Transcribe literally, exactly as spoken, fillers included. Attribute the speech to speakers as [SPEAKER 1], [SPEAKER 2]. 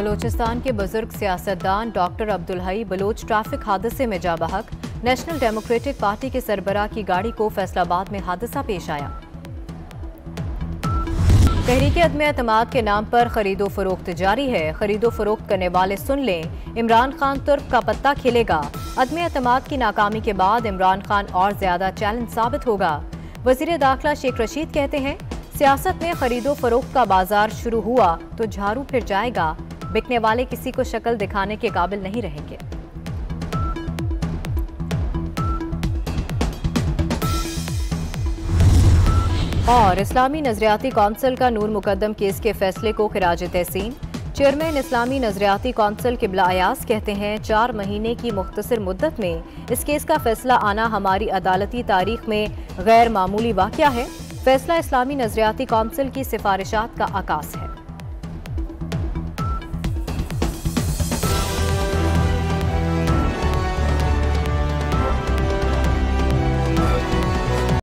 [SPEAKER 1] बलूचिस्तान के बुजुर्ग सियासतदान डॉक्टर अब्दुल हई बलोच ट्रैफिक हादसे में जा बहक। नेशनल डेमोक्रेटिक पार्टी के सरबराह की गाड़ी को फैसलाबाद में हादसा पेश आया। तहरीक अदम एतमाद के नाम पर खरीदो फरोख्त जारी है। खरीदो फरोख्त करने वाले सुन लें, इमरान खान तुर्क का पत्ता खेलेगा। अदम एतमाद की नाकामी के बाद इमरान खान और ज्यादा चैलेंज साबित होगा। वजीर दाखिला शेख रशीद कहते हैं, सियासत में खरीदो फरोख्त का बाजार शुरू हुआ तो झाड़ू फिर जाएगा। बिकने वाले किसी को शक्ल दिखाने के काबिल नहीं रहेंगे। और इस्लामी नजरियाती कौंसिल का नूर मुकद्दम केस के फैसले को खिराज तहसीन। चेयरमैन इस्लामी नजरियाती कौंसिल किबला अयाज कहते हैं, चार महीने की मुख्तसर मुद्दत में इस केस का फैसला आना हमारी अदालती तारीख में गैर मामूली वाक़या है। फैसला इस्लामी नजरियाती कौंसिल की सिफारिशात का आकाश है।